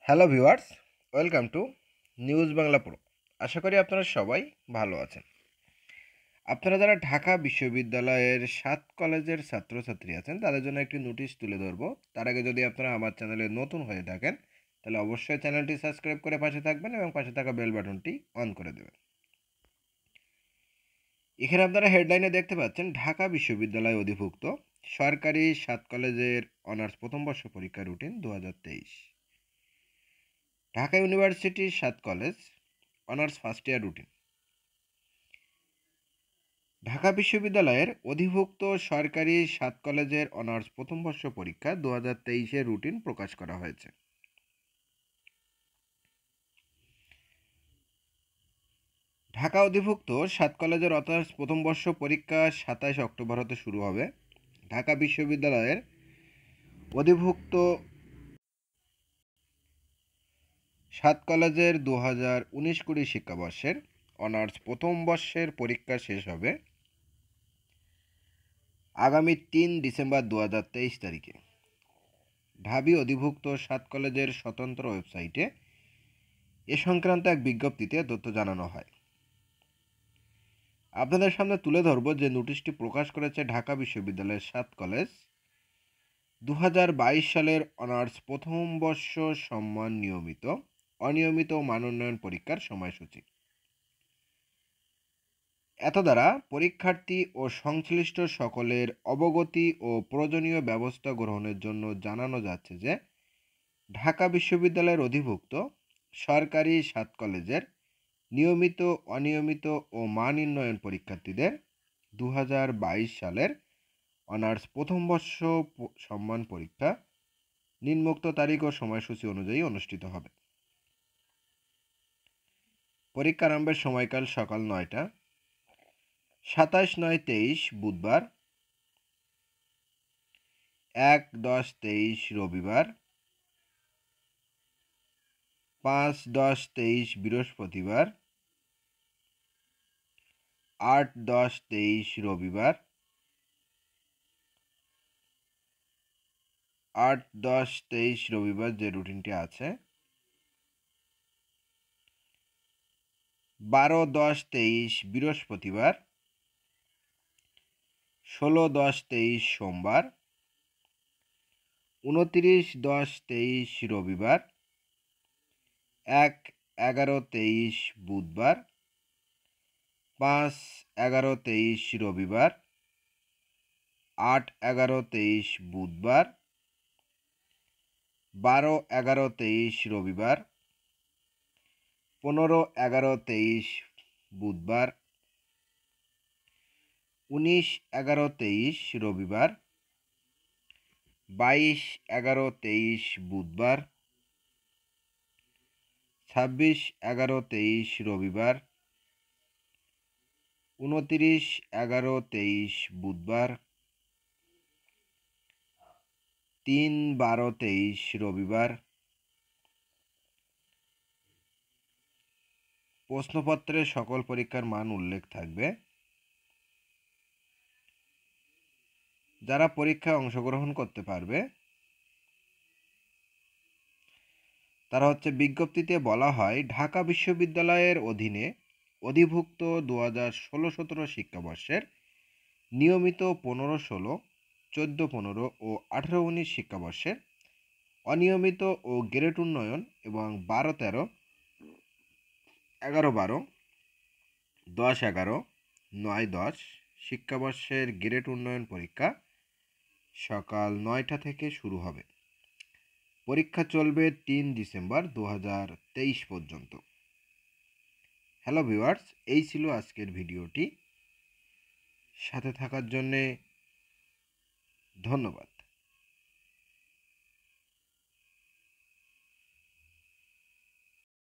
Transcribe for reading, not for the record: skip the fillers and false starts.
Hello viewers, welcome to news Bangla pro. আশা করি আপনারা সবাই ভালো আছেন। আপনারা যারা ঢাকা বিশ্ববিদ্যালয়ের 7 কলেজের ছাত্রছাত্রী আছেন তাদের জন্য একটি নোটিশ তুলে ধরবো। তার আগে যদি আপনারা আমার চ্যানেলে নতুন হয়ে থাকেন তাহলে অবশ্যই চ্যানেলটি সাবস্ক্রাইব করে পাশে থাকবেন এবং পাশে থাকা বেল বাটনটি অন করে দেবেন। এখানে আপনারা হেডলাইনে দেখতে পাচ্ছেন ঢাকা বিশ্ববিদ্যালয় অধিভুক্ত সরকারি 7 কলেজের অনার্স প্রথম বর্ষ পরীক্ষা রুটিন 2023। ঢাকা ইউনিভার্সিটির 7 college honours first year routine. Dhaka বিশ্ববিদ্যালয়ের অধিভুক্ত সরকারি 7 কলেজের অনার্স প্রথম বর্ষ পরীক্ষা 2023-এর রুটিন প্রকাশ করা হয়েছে। ঢাকা অধিভুক্ত 7 কলেজের অনার্স প্রথম বর্ষ পরীক্ষা 27 অক্টোবর হতে শুরু হবে। ঢাকা বিশ্ববিদ্যালয়ের অধিভুক্ত 7 কলেজের 2019-20 শিক্ষাবর্ষের অনার্স প্রথম বর্ষের পরীক্ষা শেষ হবে আগামী 3 ডিসেম্বর 2023 তারিখে। ঢাবি অধিভুক্ত 7 কলেজের স্বতন্ত্র ওয়েবসাইটে এ সংক্রান্ত এক বিজ্ঞপ্তিতে তথ্য জানানো হয়। আপনাদের সামনে তুলে ধরব যে নোটিশটি প্রকাশ করেছে ঢাকা বিশ্ববিদ্যালয়ের 7 কলেজ 2022 সালের অনার্স প্রথম বর্ষ সম্মান নিয়মিত, অনিয়মিত ও মানোন্নয়ন পরীক্ষার সময়সূচি। এতদ্বারা পরীক্ষার্থী ও সংশ্লিষ্ট সকলের অবগতি ও প্রয়োজনীয় ব্যবস্থা গ্রহণের জন্য জানানো যাচ্ছে যে ঢাকা বিশ্ববিদ্যালয়ের অধিভুক্ত সরকারি 7 কলেজের নিয়মিত, অনিয়মিত ও মান উন্নয়ন পরীক্ষার্থীদের 2022 সালের অনার্স প্রথম বর্ষ সম্মান পরীক্ষা নিম্নোক্ত তারিখ ও সময়সূচি অনুযায়ী অনুষ্ঠিত হবে। পরীক্ষা আরম্ভের সময়কাল সকাল 9টা, 27/9/23 বুধবার, 1/10/23 রবিবার, 5/10/23 বৃহস্পতিবার, 8/10/23 রবিবার, 8/10/23 রবিবার যে রুটিনটি আছে, 12/10/23 বৃহস্পতিবার, 16/10/23 সোমবার, 29/10/23 রবিবার, 1/11/23 বুধবার, 5/11/23 রবিবার, 8/11/23 বুধবার, 12/11/23 রবিবার, 15/11/23 বুধবার, 19/11/23 রবিবার, 22/11/23 বুধবার, 26/11/23 রবিবার, 29/11/23 বুধবার, 3/12/23 রবিবার। প্রশ্নপত্রে সকল পরীক্ষার মান উল্লেখ থাকবে। যারা পরীক্ষায় অংশগ্রহণ করতে পারবে তারা বিজ্ঞপ্তিতে বলা হয় ঢাকা বিশ্ববিদ্যালয়ের অধীনে অধিভুক্ত 2016-17 শিক্ষাবর্ষের নিয়মিত 15-16, 14-15 ও 18-19 শিক্ষাবর্ষের অনিয়মিত ও গ্রেড উন্নয়ন এবং 12-13, 11-12, 10-11, 9-10 শিক্ষাবর্ষের গ্রেড উন্নয়ন পরীক্ষা সকাল 9টা থেকে শুরু হবে। পরীক্ষা চলবে 3 ডিসেম্বর 2023 পর্যন্ত। হ্যালো ভিউয়ার্স, এই ছিল আজকের ভিডিওটি। সাথে থাকার জন্যে ধন্যবাদ।